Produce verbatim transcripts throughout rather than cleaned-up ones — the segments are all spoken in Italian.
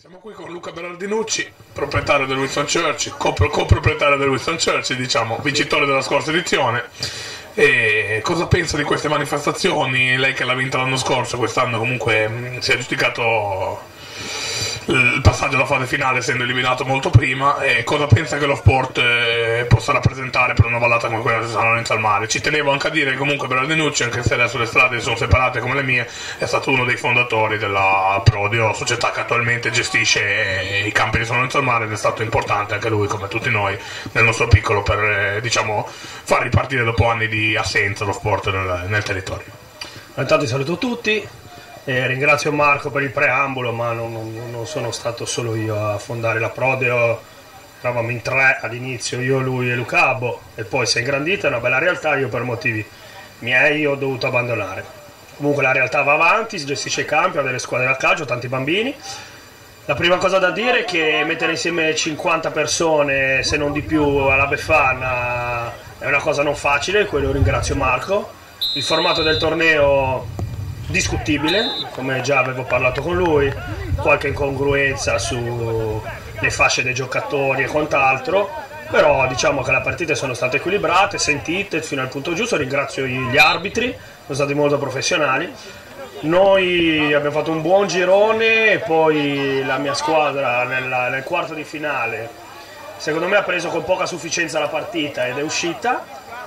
Siamo qui con Luca Berardinucci, proprietario del Winston Churchill, coproprietario del Winston Churchill, diciamo, vincitore della scorsa edizione. E cosa pensa di queste manifestazioni? Lei che l'ha vinta l'anno scorso, quest'anno comunque mh, si è giusticato il passaggio alla fase finale essendo eliminato molto prima, e cosa pensa che lo sport eh, possa rappresentare per una vallata come quella di San Lorenzo al Mare? Ci tenevo anche a dire che comunque Berardinucci, anche se adesso le strade sono separate come le mie, è stato uno dei fondatori della Prodio, società che attualmente gestisce i campi di San Lorenzo al Mare, ed è stato importante anche lui, come tutti noi, nel nostro piccolo, per eh, diciamo far ripartire dopo anni di assenza lo sport nel, nel territorio. Intanto saluto tutti. Eh, ringrazio Marco per il preambolo, ma non, non, non sono stato solo io a fondare la Prodio, eravamo in tre all'inizio, io, lui e Lucabo, e poi si è ingrandita, è una bella realtà. Io per motivi miei ho dovuto abbandonare. Comunque la realtà va avanti, si gestisce i campi, ha delle squadre da calcio, tanti bambini. La prima cosa da dire è che mettere insieme cinquanta persone, se non di più, alla Befana è una cosa non facile, quello ringrazio Marco. Il formato del torneo discutibile, come già avevo parlato con lui, qualche incongruenza sulle fasce dei giocatori e quant'altro, però diciamo che le partite sono state equilibrate, sentite fino al punto giusto. Ringrazio gli arbitri, sono stati molto professionali. Noi abbiamo fatto un buon girone e poi la mia squadra nella, nel quarto di finale secondo me ha preso con poca sufficienza la partita ed è uscita.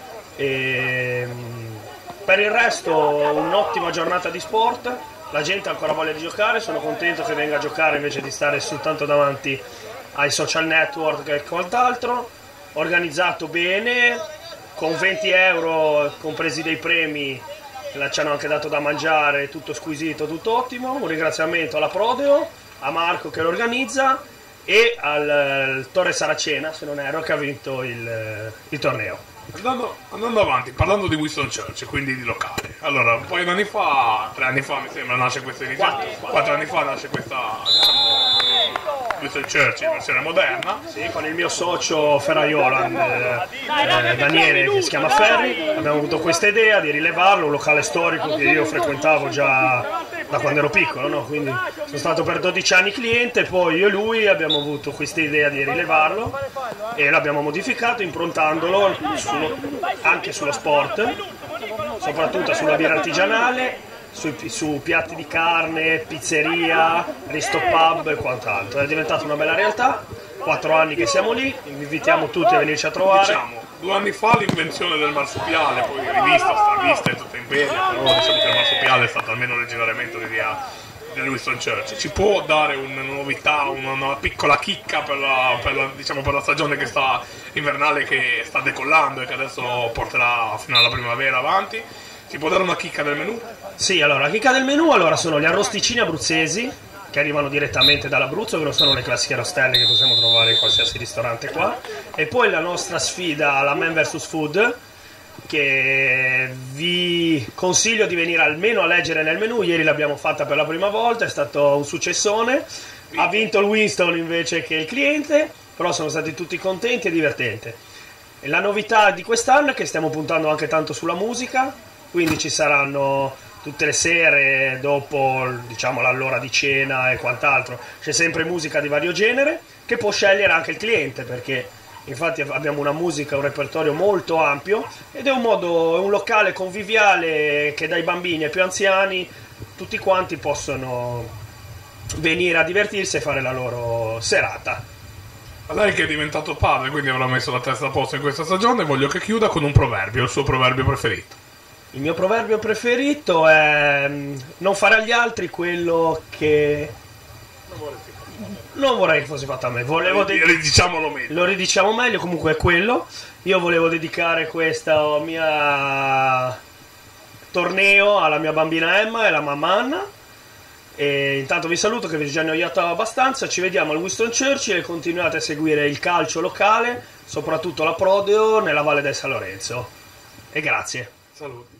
E per il resto un'ottima giornata di sport, la gente ha ancora voglia di giocare, sono contento che venga a giocare invece di stare soltanto davanti ai social network e quant'altro. Organizzato bene, con venti euro compresi dei premi, ci hanno anche dato da mangiare, tutto squisito, tutto ottimo. Un ringraziamento alla Prodio, a Marco che lo organizza e al, al Torre Saracena, se non erro, che ha vinto il, il torneo. Andando, andando avanti, parlando di Winston Churchill, quindi di locale. Allora, un paio di anni fa, tre anni fa mi sembra, nasce questa iniziativa. Quattro, quattro anni fa nasce questa, diciamo, Winston Churchill, versione moderna. Sì, con il mio socio ferraiola, eh, eh, Daniele, che si chiama Ferri, abbiamo avuto questa idea di rilevarlo, un locale storico che io frequentavo già da quando ero piccolo, no? Quindi sono stato per dodici anni cliente, poi io e lui abbiamo avuto questa idea di rilevarlo e l'abbiamo modificato improntandolo sullo, anche sullo sport, soprattutto sulla birra artigianale, su, su piatti di carne, pizzeria, risto pub e quant'altro. È diventata una bella realtà, quattro anni che siamo lì, vi invitiamo tutti a venirci a trovare. Diciamo, due anni fa l'invenzione del marsupiale, poi rivista, stravista e tutto in bene, però diciamo che il marsupiale è stato almeno originariamente l'idea del Winston Churchill. Ci può dare una novità, una, una piccola chicca per la, per, la, diciamo, per la stagione che sta invernale, che sta decollando e che adesso porterà fino alla primavera avanti? Ci può dare una chicca del menù? Sì, allora, la chicca del menù allora sono gli arrosticini abruzzesi, che arrivano direttamente dall'Abruzzo, che non sono le classiche rostelle che possiamo trovare in qualsiasi ristorante qua, e poi la nostra sfida, la Man versus Food, che vi consiglio di venire almeno a leggere nel menù. Ieri l'abbiamo fatta per la prima volta, è stato un successone, ha vinto il Winston invece che il cliente, però sono stati tutti contenti e divertente. E la novità di quest'anno è che stiamo puntando anche tanto sulla musica, quindi ci saranno tutte le sere dopo, diciamo, l'ora di cena e quant'altro, c'è sempre musica di vario genere che può scegliere anche il cliente, perché infatti abbiamo una musica, un repertorio molto ampio, ed è un modo, è un locale conviviale che dai bambini ai più anziani tutti quanti possono venire a divertirsi e fare la loro serata. A lei che è diventato padre, quindi avrà messo la testa a posto in questa stagione, voglio che chiuda con un proverbio, il suo proverbio preferito. Il mio proverbio preferito è non fare agli altri quello che non vorrei che fosse fatto a me. Volevo dedic- ridiciamolo meglio. Lo ridiciamo meglio, comunque è quello. Io volevo dedicare questo mio torneo alla mia bambina Emma e alla mamma Anna. E intanto vi saluto, che vi ho già annoiato abbastanza. Ci vediamo al Winston Churchill e continuate a seguire il calcio locale, soprattutto la Prodio nella Valle del San Lorenzo. E grazie. Salute.